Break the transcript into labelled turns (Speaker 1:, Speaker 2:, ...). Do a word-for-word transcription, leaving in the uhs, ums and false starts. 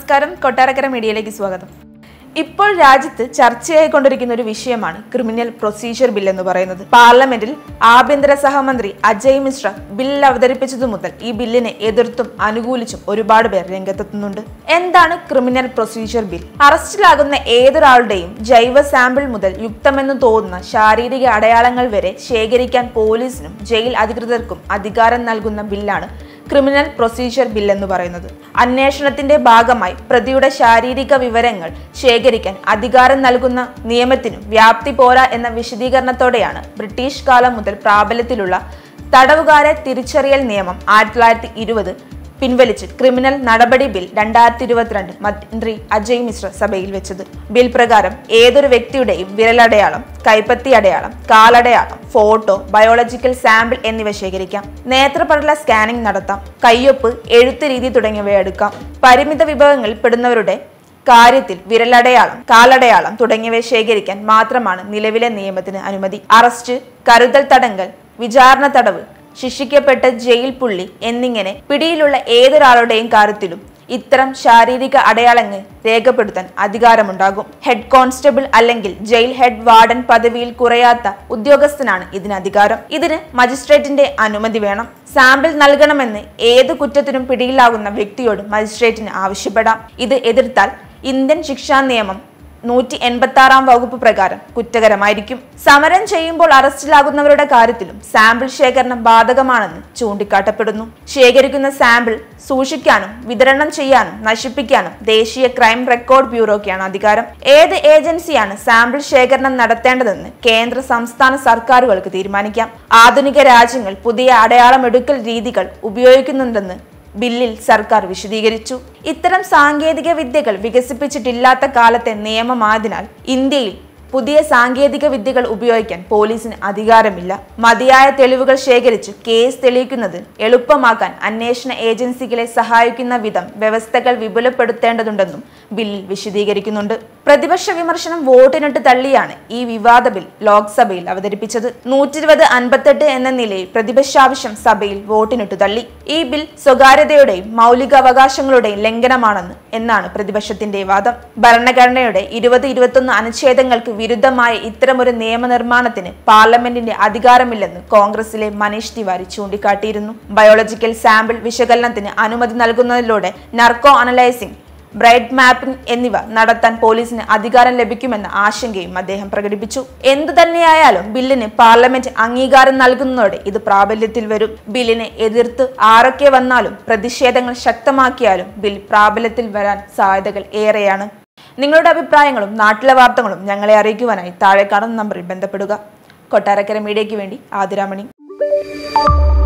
Speaker 1: നമസ്കാരം, കൊട്ടാരക്കര മീഡിയയിലേക്ക് സ്വാഗതം. ഇപ്പോൾ രാജ്യത്ത് ചർച്ചയായിക്കൊണ്ടിരിക്കുന്ന ഒരു വിഷയമാണ് ക്രിമിനൽ പ്രൊസീജിയർ ബിൽ എന്ന് പറയുന്നത്. പാർലമെന്റിൽ ആഭ്യന്തര സഹമന്ത്രി അജയ് മിശ്ര ബിൽ അവതരിപ്പിച്ചതു മുതൽ ഈ ബില്ലിനെ എതിർത്തും അനുകൂലിച്ചും ഒരുപാട് പേർ രംഗത്തെത്തുന്നുണ്ട്. എന്താണ് ക്രിമിനൽ പ്രൊസീജിയർ ബിൽ? അറസ്റ്റിലാകുന്ന ഏതൊരാളുടെയും ജൈവ സാമ്പിൾ മുതൽ യുക്തമെന്ന് തോന്നുന്ന ശാരീരിക അടയാളങ്ങൾ വരെ ശേഖരിക്കാൻ പോലീസിനും ജയിൽ അധികൃതർക്കും അധികാരം നൽകുന്ന ബില്ലാണ് ക്രിമിനൽ പ്രൊസീജിയർ ബിൽ എന്ന് പറയുന്നത്. അന്വേഷണത്തിന്റെ ഭാഗമായി പ്രതിയുടെ ശാരീരിക വിവരങ്ങൾ ശേഖരിക്കാൻ അധികാരം നൽകുന്ന നിയമത്തിനും വ്യാപ്തി പോരാ എന്ന വിശദീകരണത്തോടെയാണ് ബ്രിട്ടീഷ് കാലം മുതൽ പ്രാബല്യത്തിലുള്ള തടവുകാരെ തിരിച്ചറിയൽ നിയമം ആയിരത്തി തൊള്ളായിരത്തി ഇരുപത് പിൻവലിച്ച് ക്രിമിനൽ നടപടി ബിൽ രണ്ടായിരത്തി ഇരുപത്തിരണ്ട് മന്ത്രി അജയ് മിശ്ര സഭയിൽ വെച്ചത്. ബിൽ പ്രകാരം ഏതൊരു വ്യക്തിയുടെയും വിരലടയാളം, കൈപ്പത്തി അടയാളം, കാലടയാളം, ഫോട്ടോ, ബയോളജിക്കൽ സാമ്പിൾ എന്നിവ ശേഖരിക്കാം. നേത്രപടല സ്കാനിംഗ് നടത്താം. കയ്യൊപ്പ്, എഴുത്ത് രീതി തുടങ്ങിയവ എടുക്കാം. പരിമിത വിഭാഗങ്ങളിൽ പെടുന്നവരുടെ കാര്യത്തിൽ വിരലടയാളം, കാലടയാളം തുടങ്ങിയവ ശേഖരിക്കാൻ മാത്രമാണ് നിലവിലെ നിയമത്തിന് അനുമതി. അറസ്റ്റ്, കരുതൽ തടങ്കൽ, വിചാരണ തടവ്, ശിക്ഷിക്കപ്പെട്ട ജയിൽ പുള്ളി എന്നിങ്ങനെ പിടിയിലുള്ള ഏതൊരാളുടെയും കാര്യത്തിലും ഇത്തരം ശാരീരിക അടയാളങ്ങൾ രേഖപ്പെടുത്താൻ അധികാരമുണ്ടാകും. ഹെഡ് കോൺസ്റ്റബിൾ അല്ലെങ്കിൽ ജയിൽ ഹെഡ് വാർഡൻ പദവിയിൽ കുറയാത്ത ഉദ്യോഗസ്ഥനാണ് ഇതിന് അധികാരം. ഇതിന് മജിസ്ട്രേറ്റിന്റെ അനുമതി വേണം. സാമ്പിൾ നൽകണമെന്ന് ഏത് കുറ്റത്തിനും പിടിയിലാകുന്ന വ്യക്തിയോട് മജിസ്ട്രേറ്റിന് ആവശ്യപ്പെടാം. ഇത് എതിർത്താൽ ഇന്ത്യൻ ശിക്ഷാ നിയമം നൂറ്റി എൺപത്തി ആറാം വകുപ്പ് പ്രകാരം കുറ്റകരമായിരിക്കും. സമരം ചെയ്യുമ്പോൾ അറസ്റ്റിലാകുന്നവരുടെ കാര്യത്തിലും സാമ്പിൾ ശേഖരണം ബാധകമാണെന്ന് ചൂണ്ടിക്കാട്ടപ്പെടുന്നു. ശേഖരിക്കുന്ന സാമ്പിൾ സൂക്ഷിക്കാനും വിതരണം ചെയ്യാനും നശിപ്പിക്കാനും ദേശീയ ക്രൈം റെക്കോർഡ് ബ്യൂറോയ്ക്കാണ് അധികാരം. ഏത് ഏജൻസിയാണ് സാമ്പിൾ ശേഖരണം നടത്തേണ്ടതെന്ന് കേന്ദ്ര സംസ്ഥാന സർക്കാരുകൾക്ക് തീരുമാനിക്കാം. ആധുനിക രാജ്യങ്ങൾ പുതിയ അടയാളമെടുക്കൽ രീതികൾ ഉപയോഗിക്കുന്നുണ്ടെന്ന് ബില്ലിൽ സർക്കാർ വിശദീകരിച്ചു. ഇത്തരം സാങ്കേതിക വിദ്യകൾ വികസിപ്പിച്ചിട്ടില്ലാത്ത കാലത്തെ നിയമമായതിനാൽ ഇന്ത്യയിൽ പുതിയ സാങ്കേതിക വിദ്യകൾ ഉപയോഗിക്കാൻ പോലീസിന് അധികാരമില്ല. മതിയായ തെളിവുകൾ ശേഖരിച്ച് കേസ് തെളിയിക്കുന്നത് എളുപ്പമാക്കാൻ അന്വേഷണ ഏജൻസികളെ സഹായിക്കുന്ന വിധം വ്യവസ്ഥകൾ വിപുലപ്പെടുത്തേണ്ടതുണ്ടെന്നും ബില്ലിൽ വിശദീകരിക്കുന്നുണ്ട്. പ്രതിപക്ഷ വിമർശനം വോട്ടിനിട്ട് തള്ളിയാണ് ഈ വിവാദ ബിൽ ലോക്സഭയിൽ അവതരിപ്പിച്ചത്. നൂറ്റി ഇരുപത് അൻപത്തെട്ട് എന്ന നിലയിൽ പ്രതിപക്ഷാവശ്യം സഭയിൽ വോട്ടിനിട്ട് തള്ളി. ഈ ബിൽ സ്വകാര്യതയുടെയും മൗലികാവകാശങ്ങളുടെയും ലംഘനമാണെന്ന് എന്നാണ് പ്രതിപക്ഷത്തിന്റെ വാദം. ഭരണഘടനയുടെ ഇരുപത് ഇരുപത്തൊന്ന് അനുച്ഛേദങ്ങൾക്ക് വിരുദ്ധമായ ഇത്തരമൊരു നിയമനിർമ്മാണത്തിന് പാർലമെന്റിന്റെ അധികാരമില്ലെന്ന് കോൺഗ്രസിലെ മനീഷ് തിവാരി ചൂണ്ടിക്കാട്ടിയിരുന്നു. ബയോളജിക്കൽ സാമ്പിൾ വിശകലനത്തിന് അനുമതി നൽകുന്നതിലൂടെ നർക്കോ അനലൈസിംഗ്, ബ്രൈറ്റ് മാപ്പിംഗ് എന്നിവ നടത്താൻ പോലീസിന് അധികാരം ലഭിക്കുമെന്ന ആശങ്കയും അദ്ദേഹം പ്രകടിപ്പിച്ചു. എന്തു തന്നെയായാലും ബില്ലിന് പാർലമെന്റ് അംഗീകാരം നൽകുന്നതോടെ ഇത് പ്രാബല്യത്തിൽ വരും. ബില്ലിനെ എതിർത്ത് ആരൊക്കെ വന്നാലും പ്രതിഷേധങ്ങൾ ശക്തമാക്കിയാലും ബിൽ പ്രാബല്യത്തിൽ വരാൻ സാധ്യതകൾ ഏറെയാണ്. നിങ്ങളുടെ അഭിപ്രായങ്ങളും നാട്ടിലെ വാർത്തകളും ഞങ്ങളെ അറിയിക്കുവാനായി താഴെ കാണുന്ന നമ്പറിൽ ബന്ധപ്പെടുക. കൊട്ടാരക്കര മീഡിയയ്ക്ക് വേണ്ടി ആതിരാമണി.